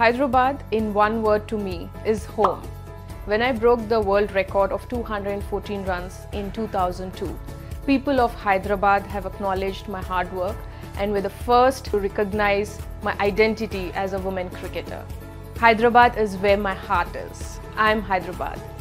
Hyderabad, in one word to me, is home. When I broke the world record of 214 runs in 2002, people of Hyderabad have acknowledged my hard work and were the first to recognize my identity as a women cricketer. Hyderabad is where my heart is. I am Hyderabad.